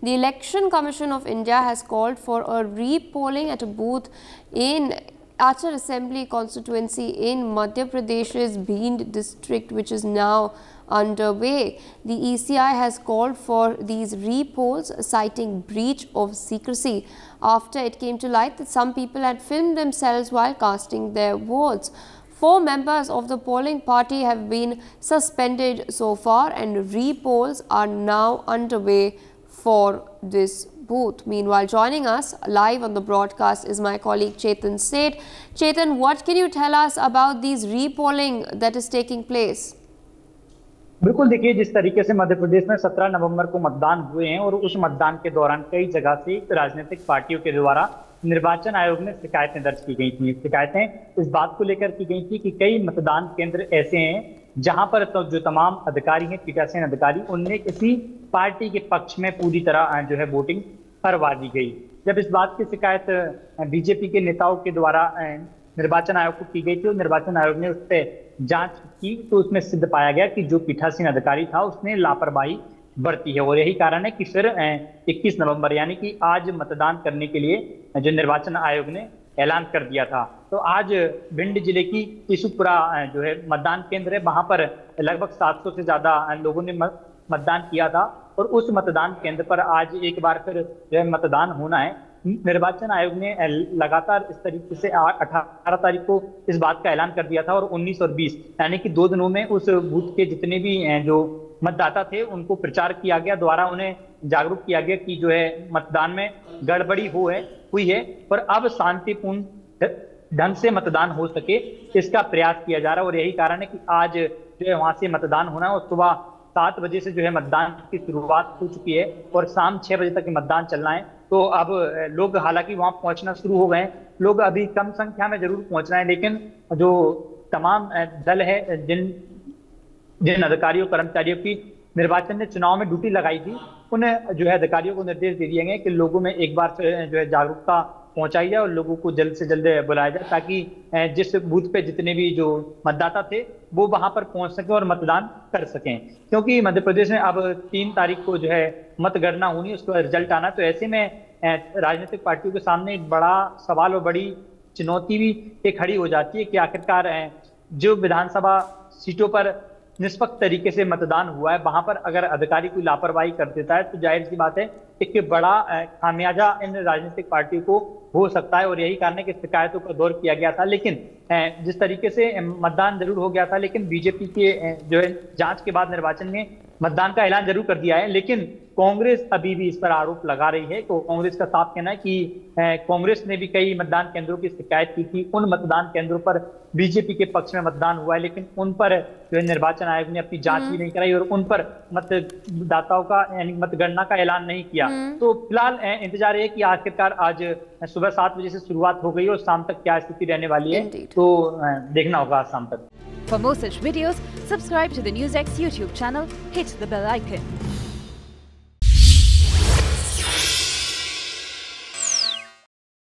The Election Commission of India has called for a re-polling at a booth in Achar Assembly constituency in Madhya Pradesh's Bhind district, which is now underway. The ECI has called for these re-polls, citing breach of secrecy after it came to light that some people had filmed themselves while casting their votes. 4 members of the polling party have been suspended so far, and re-polls are now underway for this booth. Meanwhile, joining us live on the broadcast is my colleague Chetan Seth. Chetan, what can you tell us about these re-polling that is taking place? बिल्कुल, देखिए, जिस तरीके से मध्य प्रदेश में 17 नवंबर को मतदान हुए हैं और उस मतदान के दौरान कई जगह से राजनीतिक पार्टियों के द्वारा निर्वाचन आयोग में शिकायतें दर्ज की गई थी। शिकायतें इस बात को लेकर की गई थी कि कई मतदान केंद्र ऐसे हैं जहां पर तो जो तमाम अधिकारी हैं, पीठासीन अधिकारी, उनने किसी पार्टी के पक्ष में पूरी तरह जो है वोटिंग करवा दी गई। जब इस बात की शिकायत बीजेपी के नेताओं के द्वारा निर्वाचन आयोग को की गई थी और निर्वाचन आयोग ने उस पर जांच की, तो उसमें सिद्ध पाया गया कि जो पीठासीन अधिकारी था उसने लापरवाही बरती है। और यही कारण है कि फिर 21 नवंबर यानी कि आज मतदान करने के लिए जो निर्वाचन आयोग ने ऐलान कर दिया था। तो आज भिंड जिले की टिशुपुरा जो है मतदान केंद्र है, वहां पर लगभग 700 से ज्यादा लोगों ने मतदान किया था और उस मतदान केंद्र पर आज एक बार फिर जो है मतदान होना है। निर्वाचन आयोग ने लगातार इस तरीके से 18 तारीख को इस बात का ऐलान कर दिया था और 19 और 20 यानी कि 2 दिनों में उस बूथ के जितने भी जो मतदाता थे उनको प्रचार किया गया, द्वारा उन्हें जागरूक किया गया कि जो है मतदान में गड़बड़ी हुई है और अब शांतिपूर्ण ढंग से मतदान हो सके इसका प्रयास किया जा रहा है। और यही कारण है कि आज जो है वहां से मतदान होना है और सुबह 7 बजे से जो है मतदान की शुरुआत हो चुकी है और शाम 6 बजे तक मतदान चलना है। तो अब लोग हालांकि वहां पहुंचना शुरू हो गए हैं, लोग अभी कम संख्या में जरूर पहुंच रहे हैं, लेकिन जो तमाम दल है, जिन अधिकारियों कर्मचारियों की निर्वाचन ने चुनाव में ड्यूटी लगाई थी, उन्हें जो है अधिकारियों को निर्देश दे दिए गए कि लोगों में एक बार जो है जागरूकता पहुंचाई जाए और लोगों को जल्द से जल्द बुलाया जाए ताकि जिस बूथ पे जितने भी जो मतदाता थे वो वहां पर पहुंच सके और मतदान कर सकें। क्योंकि मध्य प्रदेश में अब 3 तारीख को जो है मतगणना होनी, उसका रिजल्ट आना, तो ऐसे में राजनीतिक पार्टियों के सामने एक बड़ा सवाल और बड़ी चुनौती भी खड़ी हो जाती है कि आखिरकार जो विधानसभा सीटों पर निष्पक्ष तरीके से मतदान हुआ है वहां पर अगर अधिकारी कोई लापरवाही कर देता है तो जाहिर सी बात है एक बड़ा खामियाजा इन राजनीतिक पार्टियों को हो सकता है। और यही कारण है कि शिकायतों का दौर किया गया था, लेकिन जिस तरीके से मतदान जरूर हो गया था, लेकिन बीजेपी के जो है जांच के बाद निर्वाचन ने मतदान का ऐलान जरूर कर दिया है, लेकिन कांग्रेस अभी भी इस पर आरोप लगा रही है। तो कांग्रेस का साफ कहना है कि कांग्रेस ने भी कई मतदान केंद्रों की शिकायत की थी, उन मतदान केंद्रों पर बीजेपी के पक्ष में मतदान हुआ है, लेकिन उन पर जो है निर्वाचन आयोग ने अपनी जांच भी नहीं कराई और उन पर मतदाताओं का यानी मतगणना का ऐलान नहीं किया। तो फिलहाल इंतजार है कि आखिरकार आज सुबह 7 बजे से शुरुआत हो गई और शाम तक क्या स्थिति रहने वाली है, तो देखना होगा आज शाम तक। For more such videos, subscribe to the NewsX YouTube channel, hit the bell icon.